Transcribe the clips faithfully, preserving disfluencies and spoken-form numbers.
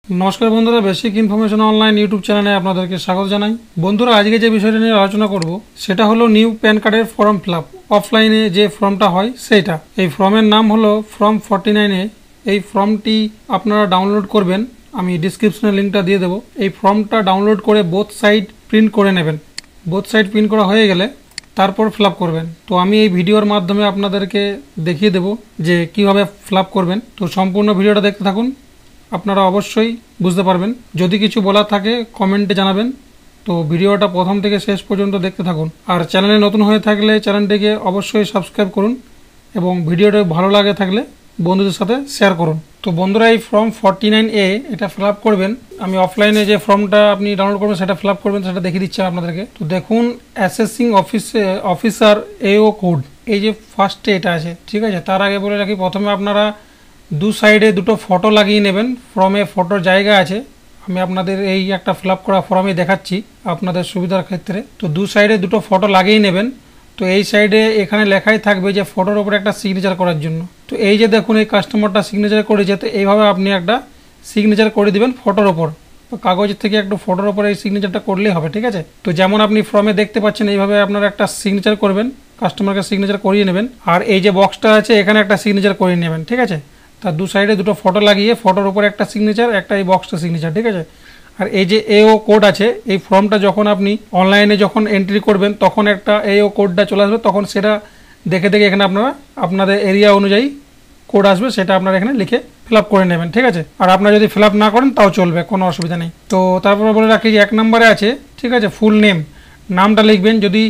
नमस्कार बंधुरा basic information online YouTube चैनले आपनादेरके स्वागत जानाई। बंधुरा आज के जे विषयटा निये आलोचना करब सेटा हलो निउ पैन कार्डेर फर्म फिलआप अफलाइने जे फर्मटा हय सेटा। एई फर्मेर नाम हलो फर्म फोर्टी नाइन ए। एई फर्मटी आपनारा डाउनलोड करबेन, आमी डिसक्रिपशने लिंकटा दिए देब। एई फर्मटा डाउनलोड करे बोथ साइड प्रिंट करे नेबेन। बोथ साइड प्रिंट करा हये गेले तारपर फिलआप करबेन। तो आमी एई भिडियोर माध्यमे आपनादेरके देखिए देब जे किभाबे फिलआप करबेन। तो सम्पूर्ण भिडियोटा देखते थाकुन, আপনারা অবশ্যই বুঝতে পারবেন। যদি কিছু বলার থাকে কমেন্টে জানাবেন। তো ভিডিওটা প্রথম থেকে শেষ পর্যন্ত দেখতে থাকুন। আর চ্যানেলে নতুন হয়ে থাকলে চ্যানেলটিকে অবশ্যই সাবস্ক্রাইব করুন এবং ভিডিওটা ভালো লাগে থাকলে বন্ধুদের সাথে শেয়ার করুন। তো বন্ধুরা এই ফর্ম ফর্টি নাইন এ এটা ফিল আপ করবেন। আমি অফলাইনে যে ফর্মটা আপনি ডাউনলোড করবেন সেটা ফিল আপ করবেন, সেটা দেখিয়ে দিচ্ছি আপনাদেরকে। তো দেখুন অ্যাসেসিং অফিসে অফিসার এও কোড, এই যে ফার্স্টে এটা আছে, ঠিক আছে। তার আগে বলে রাখি প্রথমে আপনারা দু সাইডে দুটো ফটো লাগিয়ে নেবেন। ফর্মে ফটোর জায়গা আছে, আমি আপনাদের এই একটা ফিল আপ করা ফর্মে দেখাচ্ছি আপনাদের সুবিধার ক্ষেত্রে। তো দু সাইডে দুটো ফটো লাগিয়ে নেবেন। তো এই সাইডে এখানে লেখাই থাকবে যে ফটোর উপরে একটা সিগনেচার করার জন্য। তো এই যে দেখুন এই কাস্টমারটা সিগনেচার করেছে, তো এইভাবে আপনি একটা সিগনেচার করে দিবেন ফটোর ওপর। তো কাগজের থেকে একটু ফটোর ওপর এই সিগনেচারটা করলেই হবে, ঠিক আছে। তো যেমন আপনি ফর্মে দেখতে পাচ্ছেন এইভাবে আপনারা একটা সিগনেচার করবেন, কাস্টমারকে সিগনেচার করিয়ে নেবেন। আর এই যে বক্সটা আছে এখানে একটা সিগনেচার করিয়ে নেবেন, ঠিক আছে। তার দু সাইডে দুটো ফটো লাগিয়ে ফটোর উপরে একটা সিগনেচার, একটা এই বক্সটা সিগনেচার, ঠিক আছে। আর এই যে এও কোড আছে, এই ফর্মটা যখন আপনি অনলাইনে যখন এন্ট্রি করবেন তখন একটা এও কোডটা চলে আসবে, তখন সেটা দেখে দেখে এখানে আপনারা আপনাদের এরিয়া অনুযায়ী কোড আসবে, সেটা আপনারা এখানে লিখে ফিল আপ করে নেবেন, ঠিক আছে। আর আপনারা যদি ফিল আপ না করেন তাও চলবে, কোনো অসুবিধা নেই। তো তারপরে বলে রাখি যে এক নম্বরে আছে, ঠিক আছে, ফুল নেম, নামটা লিখবেন। যদি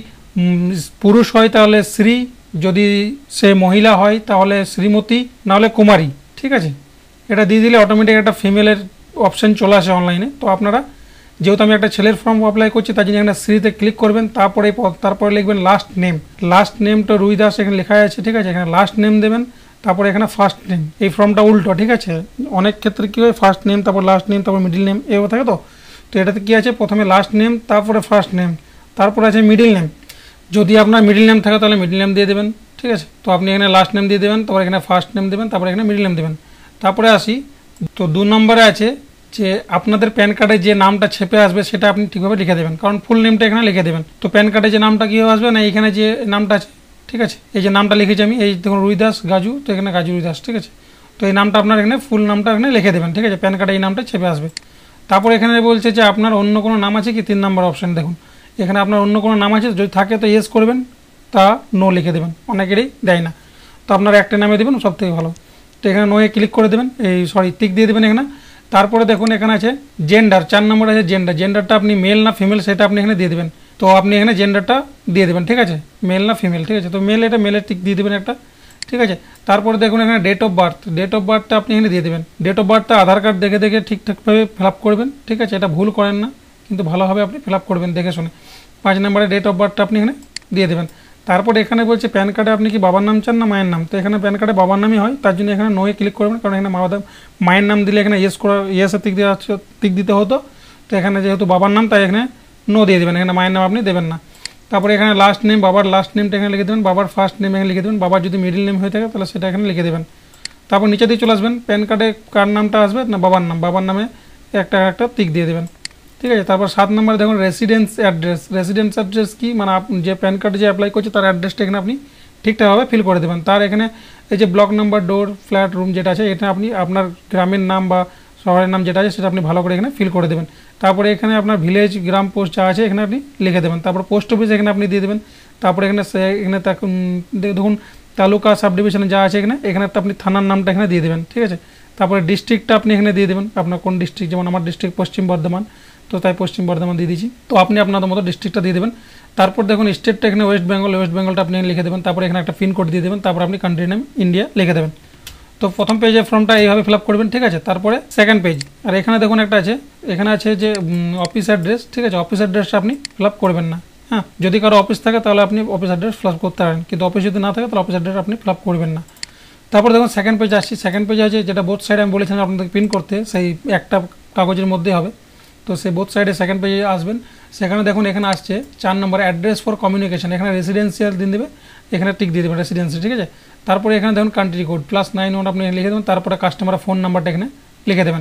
পুরুষ হয় তাহলে শ্রী, যদি সে মহিলা হয় তাহলে শ্রীমতী, নাহলে কুমারী, ঠিক আছে। এটা দিয়ে দিলে অটোমেটিক একটা ফিমেলের অপশান চলে আসে অনলাইনে। তো আপনারা যেহেতু আমি একটা ছেলের ফর্ম অ্যাপ্লাই করছি তার জন্য এখানে শ্রীতে ক্লিক করবেন, তারপরে তারপরে লিখবেন লাস্ট নেম। লাস্ট নেমটা রুই দাস এখানে লেখা আছে, ঠিক আছে। এখানে লাস্ট নেম দেবেন, তারপরে এখানে ফার্স্ট নেম। এই ফর্মটা উল্টো, ঠিক আছে। অনেক ক্ষেত্রে কী হয় ফার্স্ট নেম তারপর লাস্ট নেম তারপর মিডিল নেম এভাবে থাকে। তো তো এটাতে কী আছে, প্রথমে লাস্ট নেম তারপরে ফার্স্ট নেম তারপরে আছে মিডিল নেম। যদি আপনার মিডিল নেম থাকে তাহলে মিডিল নেম দিয়ে দেবেন, ঠিক আছে। তো আপনি এখানে লাস্ট নেম দিয়ে দেবেন, তারপর এখানে ফার্স্ট নেম দেবেন, তারপরে এখানে মিডিল নেম দেবেন। তারপরে আসি, তো দু নম্বরে আছে যে আপনাদের প্যান কার্ডে যে নামটা ছেপে আসবে সেটা আপনি ঠিকভাবে লিখে দেবেন, কারণ ফুল নেমটা এখানে লিখে দেবেন। তো প্যান কার্ডে যে নামটা কীভাবে আসবে না, এইখানে যে নামটা আছে, ঠিক আছে, এই যে নামটা লিখেছি আমি, এই দেখুন রুই দাস গাজু, তো এখানে গাজু রুই দাস, ঠিক আছে। তো এই নামটা আপনার এখানে ফুল নামটা এখানে লিখে দেবেন, ঠিক আছে। প্যান কার্ডে এই নামটা ছেপে আসবে। তারপর এখানে বলছে যে আপনার অন্য কোনো নাম আছে কি, তিন নম্বর অপশান দেখুন এখানে আপনার অন্য কোনো নাম আছে, যদি থাকে তো ইয়েস করবেন, তা নো লিখে দেবেন, অনেকেরই দেয় না। তো আপনারা একটা নামে দেবেন সব থেকে ভালো। তো এখানে নোয়ে ক্লিক করে দেবেন, এই সরি টিক দিয়ে দেবেন এখানে। তারপরে দেখুন এখানে আছে জেন্ডার, চার নম্বর আছে জেন্ডার। জেন্ডারটা আপনি মেল না ফিমেল সেটা আপনি এখানে দিয়ে দেবেন। তো আপনি এখানে জেন্ডারটা দিয়ে দেবেন, ঠিক আছে, মেল না ফিমেল, ঠিক আছে। তো মেল, এটা মেলের টিক দিয়ে দেবেন একটা, ঠিক আছে। তারপরে দেখুন এখানে date of birth, date of বার্থটা আপনি এখানে দিয়ে দেবেন। ডেট অফ বার্থটা আধার কার্ড দেখে দেখে ঠিকঠাকভাবে ফিল আপ করবেন, ঠিক আছে। এটা ভুল করেন না, কিন্তু ভালোভাবে আপনি ফিল আপ করবেন দেখে শুনে। পাঁচ নম্বরে ডেট অফ বার্থটা আপনি এখানে দিয়ে দেবেন। তারপর এখানে বলছে প্যান কার্ডে আপনি কি বাবার নাম চান না মায়ের নাম। তো এখানে প্যান কার্ডে বাবার নামই হয়, তার জন্য এখানে নোয়ে ক্লিক করবেন, কারণ এখানে বাবা মায়ের নাম দিলে এখানে ইয়েস করা ইয়েসের টিক দেওয়া টিক দিতে হতো। তো এখানে যেহেতু বাবার নাম তাই এখানে নো দিয়ে দেবেন, এখানে মায়ের নাম আপনি দেবেন না। তারপরে এখানে লাস্ট নেম, বাবার লাস্ট নেমটা এখানে লিখে দেবেন, বাবার ফার্স্ট নেম এখানে লিখে দেবেন, বাবার যদি মিডিল নেম হয়ে থাকে তাহলে সেটা এখানে লিখে দেবেন। তারপর নিচে দিয়ে চলে আসবেন, প্যান কার্ডে কার নামটা আসবে না বাবার নাম, বাবার নামে একটা একটা টিক দিয়ে দেবেন, ঠিক আছে। তারপর সাত নম্বরে দেখুন রেসিডেন্স অ্যাড্রেস। রেসিডেন্স অ্যাড্রেস কি, মানে আপনি যে প্যান কার্ডে যে অ্যাপ্লাই করছে তার অ্যাড্রেসটা এখানে আপনি ঠিকঠাকভাবে ফিল করে দেবেন। তার এখানে এই যে block number, door, flat, room যেটা আছে এটা আপনি আপনার গ্রামের নাম বা শহরের নাম যেটা আছে সেটা আপনি ভালো করে এখানে ফিল করে দেবেন। তারপরে এখানে আপনার ভিলেজ, গ্রাম, পোস্ট যা আছে এখানে আপনি লিখে দেবেন। তারপর পোস্ট অফিস এখানে আপনি দিয়ে দেবেন। তারপরে এখানে এখানে দেখুন তালুকা, সাব ডিভিশনে যা আছে এখানে এখানে আপনি থানার নামটা এখানে দিয়ে দেবেন, ঠিক আছে। তারপরে ডিস্ট্রিক্টটা আপনি এখানে দিয়ে দেবেন, আপনার কোন ডিস্ট্রিক্ট, যেমন আমার ডিস্ট্রিক্ট পশ্চিম বর্ধমান, তো তাই পশ্চিম বর্ধমান দিয়ে দিয়েছি। তো আপনি আপনাদের মতো ডিস্ট্রিক্টটা দিয়ে দেবেন। তারপর দেখুন স্টেটটা এখানে ওয়েস্ট বেঙ্গল, ওয়েস্ট বেঙ্গলটা আপনি লিখে দেবেন। তারপরে এখানে একটা পিন কোড দিয়ে দেবেন, তারপর আপনি কান্ট্রি নেম ইন্ডিয়া লিখে দেবেন। তো প্রথম পেজে ফর্মটা এইভাবে ফিল আপ করবেন, ঠিক আছে। তারপরে সেকেন্ড পেজ, আর এখানে দেখুন একটা আছে, এখানে আছে যে অফিস অ্যাড্রেস, ঠিক আছে। অফিস অ্যাড্রেসটা আপনি ফিল আপ করবেন না, হ্যাঁ। যদি কারো অফিস থাকে তাহলে আপনি অফিস অ্যাড্রেস ফিল আপ করতে পারেন, কিন্তু অফিস যদি না থাকে তাহলে অফিস অ্যাড্রেস আপনি ফিল আপ করবেন না। তারপর দেখুন সেকেন্ড পেজ আসছি। সেকেন্ড পেজে আছে যেটা বোথ সাইডে আমি বলেছিলাম আপনাদের প্রিন্ট করতে, সেই একটা কাগজের মধ্যে হবে। তো সে বোথ সাইডে সেকেন্ড পেজে আসবেন, সেখানে দেখুন এখানে আসছে চার নম্বর অ্যাড্রেস ফর কমিউনিকেশন। এখানে রেসিডেন্সিয়াল দিন দেবে, এখানে টিক দিয়ে দেবেন রেসিডেন্সি, ঠিক আছে। তারপরে এখানে দেখুন country code plus nine one আপনি লিখে দেবেন। তারপরে কাস্টমার ফোন নাম্বারটা এখানে লিখে দেবেন।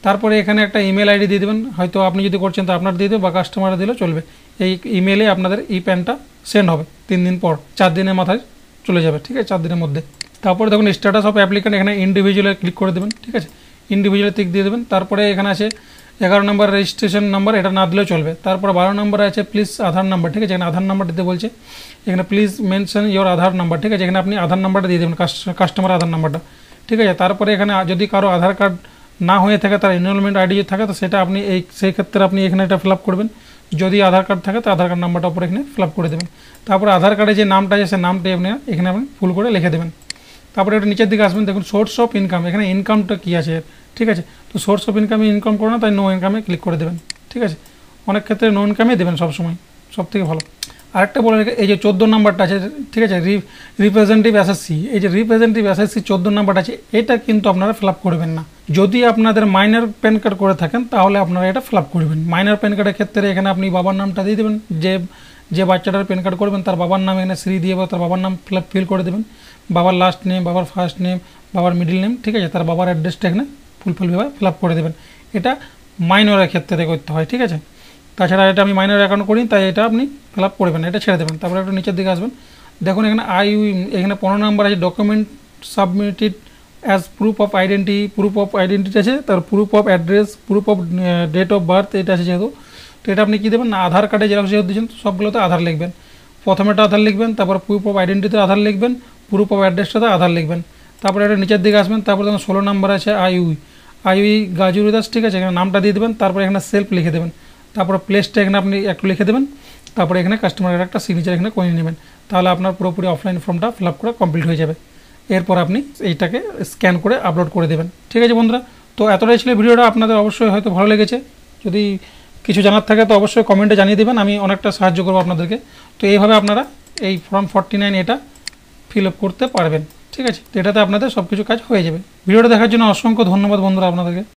তারপরে এখানে একটা ইমেল আইডি দিয়ে দেবেন, হয়তো আপনি যদি করছেন তো আপনার দিয়ে দেবে বা কাস্টমার দিলেও চলবে। এই ইমেলে আপনাদের ই প্যানটা সেন্ড হবে তিন দিন পর, চার দিনের মাথায় চলে যাবে, ঠিক আছে, চার দিনের মধ্যে। তারপরে দেখুন স্ট্যাটাস অফ অ্যাপ্লিকেন্ট, এখানে ইন্ডিভিজুয়ালে ক্লিক করে দেবেন, ঠিক আছে, ইন্ডিভিজুয়ালে টিক দিয়ে দেবেন। তারপরে এখানে আছে এগারো নম্বর রেজিস্ট্রেশন নাম্বার, এটা না দিলেও চলবে। তারপর বারো নম্বরে আছে প্লিজ আধার নাম্বার, ঠিক আছে, এখানে আধার নাম্বার দিতে বলছে, এখানে please mention your Aadhaar number, ঠিক আছে, এখানে আপনি আধার নাম্বারটা দিয়ে দেবেন, কাস্টমার আধার নাম্বারটা, ঠিক আছে। তারপরে এখানে যদি কারো আধার কার্ড না হয়ে থাকে, তার এনরোলমেন্ট আইডি যদি থাকে তো সেটা আপনি এই সেই ক্ষেত্রে আপনি এখানে এটা ফিল আপ করবেন। যদি আধার কার্ড থাকে তো আধার কার্ড নাম্বারটা উপরে এখানে ফিল আপ করে দেবেন। তারপরে আধার কার্ডে যে নামটা আছে সেই নামটা আপনি এখানে আপনি ফুল করে লিখে দেবেন। তারপরে একটু নিচের দিকে আসবেন, দেখুন সোর্স অফ ইনকাম, এখানে ইনকামটা কী আছে, ঠিক আছে। তো সোর্স অফ ইনকামে ইনকাম করে না, তাই নো ইনকামে ক্লিক করে দেবেন, ঠিক আছে। অনেক ক্ষেত্রে নো ইনকামে দেবেন সবসময়, সব থেকে ভালো। আরেকটা বলে রেখে এই যে চোদ্দো নাম্বারটা আছে, ঠিক আছে, রিপ্রেজেন্টেটিভ এসএসসি, এই যে রিপ্রেজেন্টেটিভ এসএসসি চোদ্দো নাম্বারটা আছে, এটা কিন্তু আপনারা ফিল আপ করবেন না। যদি আপনাদের মাইনর প্যান কার্ড করে থাকেন তাহলে আপনারা এটা ফিল আপ করবেন। মাইনর প্যান কার্ডের ক্ষেত্রে এখানে আপনি বাবার নামটা দিয়ে দেবেন, যে যে বাচ্চাটার প্যান কার্ড করবেন তার বাবার নাম এখানে শ্রী দিয়ে বা তার বাবার নাম ফিল আপ ফিল করে দেবেন, বাবার লাস্ট নেম, বাবার ফার্স্ট নেম, বাবার মিডিল নেম, ঠিক আছে, তার বাবার অ্যাড্রেসটা এখানে ফুলফিলভাবে ফিল আপ করে দেবেন। এটা মাইনরের ক্ষেত্রে করতে হয়, ঠিক আছে। তাছাড়া এটা আমি মাইনর অ্যাকাউন্ট করি তাই এটা আপনি ফিল আপ করবেন, এটা ছেড়ে দেবেন। তারপরে একটু নিচের দিকে আসবেন, দেখুন এখানে আই এখানে পনেরো নাম্বার আছে document submitted as proof of identity, proof of identity আছে, তার proof of address, proof of date of birth, এটা আছে যেহেতু, তো এটা আপনি কী দেবেন না, আধার কার্ডে যেরকম যেহেতু দিচ্ছেন সবগুলোতে আধার লিখবেন। প্রথমেটা আধার লিখবেন, তারপর প্রুফ অফ আইডেন্টিতে আধার লিখবেন, প্রুফ অফ অ্যাড্রেসটাতে আধার লিখবেন। তারপরে এটা নিচের দিকে আসবেন, তারপরে দেখুন ষোলো নাম্বার আছে আইউই, আইউই গাজুরি দাস, ঠিক আছে, এখানে নামটা দিয়ে দেবেন, তারপরে এখানে সেলফ লিখে দেবেন, তারপরে প্লেসটা এখানে আপনি একটু লিখে দেবেন, তারপরে এখানে কাস্টমারের একটা সিগনেচার এখানে করে নেবেন। তাহলে আপনার পুরোপুরি অফলাইন ফর্মটা ফিল আপ করে কমপ্লিট হয়ে যাবে। এরপর আপনি এইটাকে স্ক্যান করে আপলোড করে দেবেন, ঠিক আছে বন্ধুরা। তো এতটাই ছিল ভিডিওটা, আপনাদের অবশ্যই হয়তো ভালো লেগেছে। যদি কিছু জানার থাকে তো অবশ্যই কমেন্টে জানিয়ে দেবেন, আমি অনেকটা সাহায্য করবো আপনাদেরকে। তো এইভাবে আপনারা এই ফর্ম ফর্টি নাইন এটা ফিল আপ করতে পারবেন, ঠিক আছে। তো এটাতে আপনাদের সব কিছু কাজ হয়ে যাবে। ভিডিওটা দেখার জন্য অসংখ্য ধন্যবাদ বন্ধুরা আপনাদেরকে।